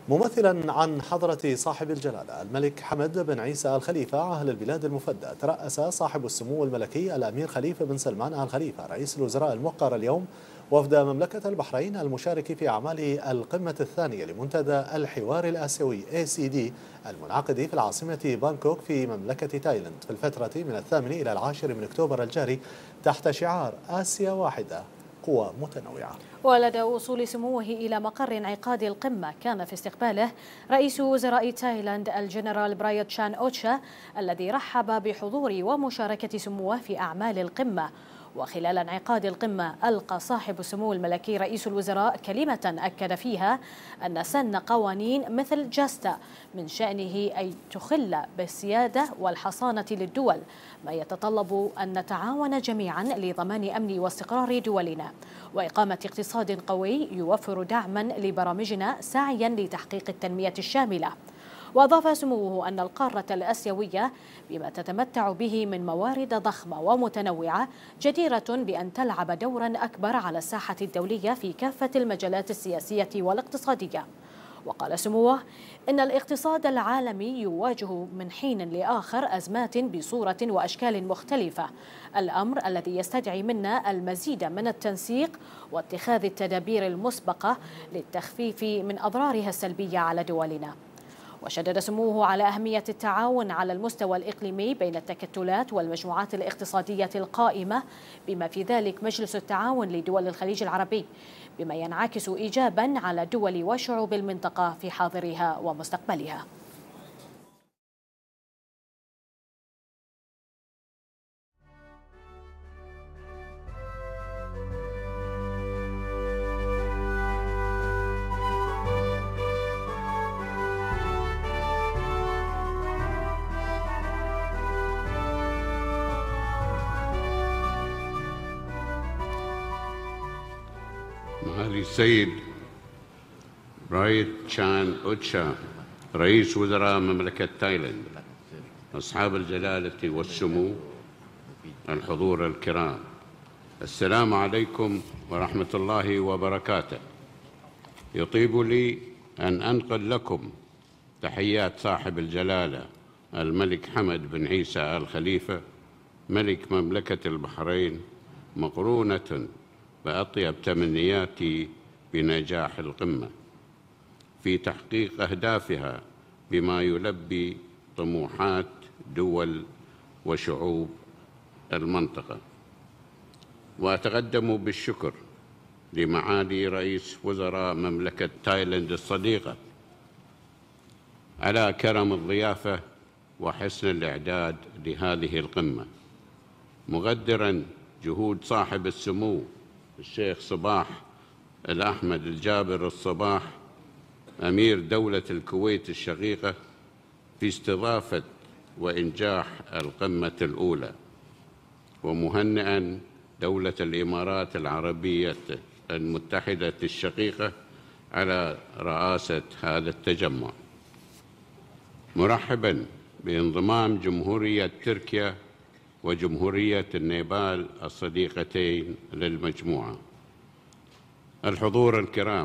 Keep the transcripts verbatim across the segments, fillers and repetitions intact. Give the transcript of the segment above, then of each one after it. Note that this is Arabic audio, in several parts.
ممثلا عن حضرة صاحب الجلالة الملك حمد بن عيسى آل خليفة عاهل البلاد المفدى، ترأس صاحب السمو الملكي الأمير خليفة بن سلمان آل خليفة رئيس الوزراء الموقر اليوم وفد مملكة البحرين المشارك في أعمال القمة الثانية لمنتدى الحوار الآسيوي إيه سي دي المنعقد في العاصمة بانكوك في مملكة تايلاند في الفترة من الثامن إلى العاشر من أكتوبر الجاري تحت شعار آسيا واحدة قوى متنوعة. ولدى وصول سموه إلى مقر انعقاد القمة كان في استقباله رئيس وزراء تايلاند الجنرال برايت تشان أوتشا الذي رحب بحضور ومشاركة سموه في أعمال القمة. وخلال انعقاد القمة ألقى صاحب السمو الملكي رئيس الوزراء كلمة أكد فيها أن سن قوانين مثل جاستا من شأنه أن تخل بالسيادة والحصانة للدول، ما يتطلب أن نتعاون جميعا لضمان أمن واستقرار دولنا وإقامة اقتصاد قوي يوفر دعما لبرامجنا سعيا لتحقيق التنمية الشاملة. وأضاف سموه أن القارة الآسيوية بما تتمتع به من موارد ضخمة ومتنوعة جديرة بأن تلعب دورا أكبر على الساحة الدولية في كافة المجالات السياسية والاقتصادية. وقال سموه إن الاقتصاد العالمي يواجه من حين لآخر أزمات بصورة وأشكال مختلفة، الأمر الذي يستدعي منا المزيد من التنسيق واتخاذ التدابير المسبقة للتخفيف من أضرارها السلبية على دولنا. وشدد سموه على أهمية التعاون على المستوى الإقليمي بين التكتلات والمجموعات الاقتصادية القائمة بما في ذلك مجلس التعاون لدول الخليج العربي، بما ينعكس إيجابا على دول وشعوب المنطقة في حاضرها ومستقبلها. معالي السيد برايت تشان أوتشا رئيس وزراء مملكة تايلاند، أصحاب الجلالة والسمو، الحضور الكرام، السلام عليكم ورحمة الله وبركاته. يطيب لي أن أنقل لكم تحيات صاحب الجلالة الملك حمد بن عيسى آل خليفة ملك مملكة البحرين، مقرونة بأطيب تمنياتي بنجاح القمة في تحقيق أهدافها بما يلبي طموحات دول وشعوب المنطقة. وأتقدم بالشكر لمعالي رئيس وزراء مملكة تايلاند الصديقة على كرم الضيافة وحسن الإعداد لهذه القمة، مقدراً جهود صاحب السمو الشيخ صباح الأحمد الجابر الصباح أمير دولة الكويت الشقيقة في استضافة وإنجاح القمة الأولى، ومهنئاً دولة الإمارات العربية المتحدة الشقيقة على رئاسة هذا التجمع، مرحباً بانضمام جمهورية تركيا وجمهورية النيبال الصديقتين للمجموعة. الحضور الكرام،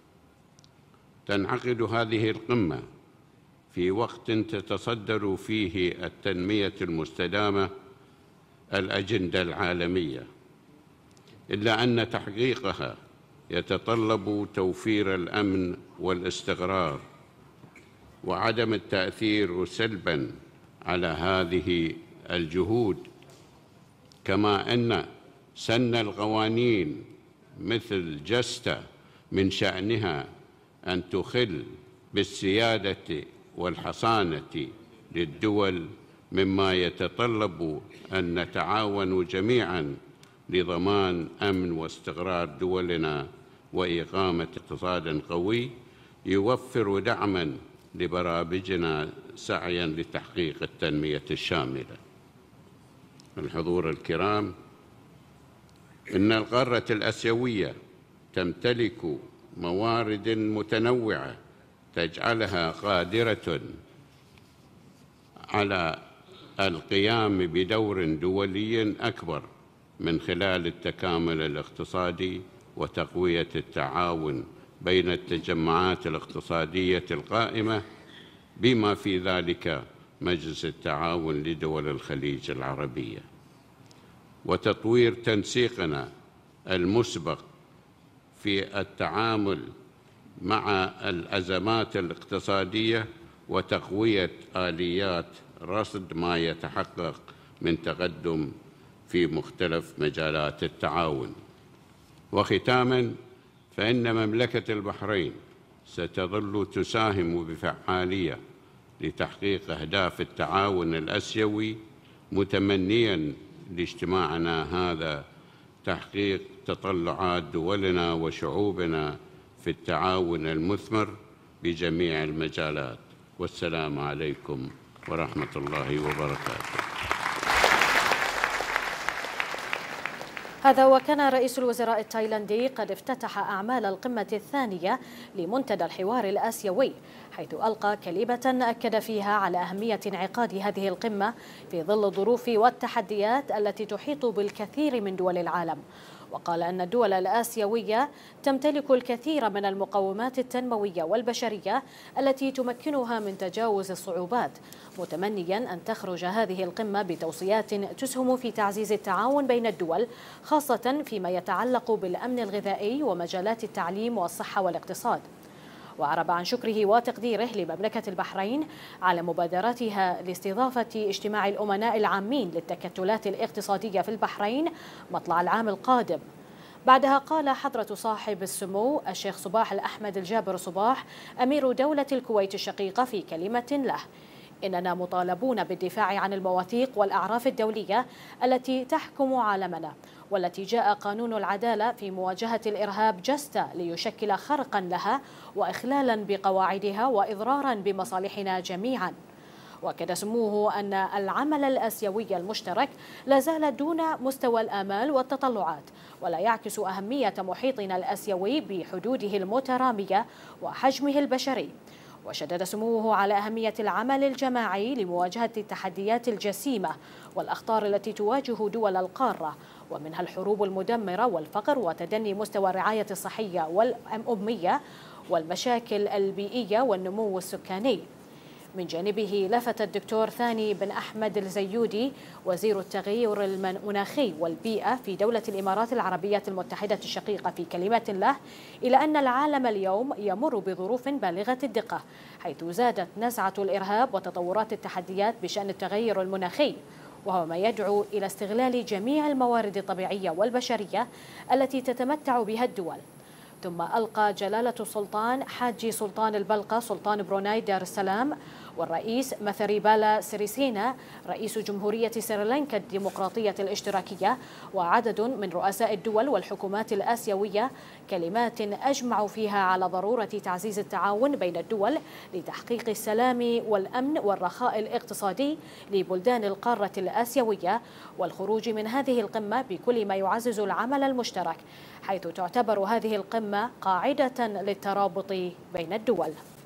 تنعقد هذه القمة في وقت تتصدر فيه التنمية المستدامة الأجندة العالمية، إلا أن تحقيقها يتطلب توفير الأمن والاستقرار وعدم التأثير سلباً على هذه الجهود، كما أن سن القوانين مثل جاستا من شأنها أن تخل بالسيادة والحصانة للدول، مما يتطلب أن نتعاون جميعاً لضمان أمن واستقرار دولنا وإقامة اقتصاد قوي يوفر دعماً لبرامجنا سعياً لتحقيق التنمية الشاملة. الحضور الكرام، إن القارة الآسيوية تمتلك موارد متنوعة تجعلها قادرة على القيام بدور دولي أكبر من خلال التكامل الاقتصادي وتقوية التعاون بين التجمعات الاقتصادية القائمة بما في ذلك مجلس التعاون لدول الخليج العربية، وتطوير تنسيقنا المسبق في التعامل مع الأزمات الاقتصادية وتقوية آليات رصد ما يتحقق من تقدم في مختلف مجالات التعاون. وختاماً، فإن مملكة البحرين ستظل تساهم بفعالية لتحقيق أهداف التعاون الآسيوي، متمنياً لاجتماعنا هذا تحقيق تطلعات دولنا وشعوبنا في التعاون المثمر بجميع المجالات. والسلام عليكم ورحمة الله وبركاته. هذا وكان رئيس الوزراء التايلاندي قد افتتح أعمال القمة الثانية لمنتدى الحوار الآسيوي، حيث ألقى كلمة أكد فيها على أهمية انعقاد هذه القمة في ظل الظروف والتحديات التي تحيط بالكثير من دول العالم. وقال أن الدول الآسيوية تمتلك الكثير من المقومات التنموية والبشرية التي تمكنها من تجاوز الصعوبات، متمنيا أن تخرج هذه القمة بتوصيات تسهم في تعزيز التعاون بين الدول، خاصة فيما يتعلق بالأمن الغذائي ومجالات التعليم والصحة والاقتصاد. وأعرب عن شكره وتقديره لمملكة البحرين على مبادرتها لاستضافة اجتماع الأمناء العامين للتكتلات الاقتصادية في البحرين مطلع العام القادم. بعدها قال حضرة صاحب السمو الشيخ صباح الأحمد الجابر صباح أمير دولة الكويت الشقيقة في كلمة له: إننا مطالبون بالدفاع عن المواثيق والأعراف الدولية التي تحكم عالمنا، والتي جاء قانون العدالة في مواجهة الإرهاب جست ليشكل خرقا لها وإخلالا بقواعدها وإضرارا بمصالحنا جميعا. وأكد سموه أن العمل الآسيوي المشترك لا زال دون مستوى الآمال والتطلعات، ولا يعكس أهمية محيطنا الآسيوي بحدوده المترامية وحجمه البشري. وشدد سموه على أهمية العمل الجماعي لمواجهة التحديات الجسيمة والأخطار التي تواجه دول القارة، ومنها الحروب المدمرة والفقر وتدني مستوى الرعاية الصحية والأمية والمشاكل البيئية والنمو السكاني. من جانبه لفت الدكتور ثاني بن أحمد الزيودي وزير التغير المناخي والبيئة في دولة الإمارات العربية المتحدة الشقيقة في كلمة له إلى أن العالم اليوم يمر بظروف بالغة الدقة، حيث زادت نزعة الإرهاب وتطورات التحديات بشأن التغير المناخي، وهو ما يدعو إلى استغلال جميع الموارد الطبيعية والبشرية التي تتمتع بها الدول. ثم ألقى جلالة السلطان حاجي سلطان البلقا سلطان بروناي دار السلام والرئيس مثريبالا سيريسينا رئيس جمهورية سريلانكا الديمقراطية الاشتراكية وعدد من رؤساء الدول والحكومات الآسيوية كلمات أجمعوا فيها على ضرورة تعزيز التعاون بين الدول لتحقيق السلام والأمن والرخاء الاقتصادي لبلدان القارة الآسيوية، والخروج من هذه القمة بكل ما يعزز العمل المشترك، حيث تعتبر هذه القمة قاعدة للترابط بين الدول.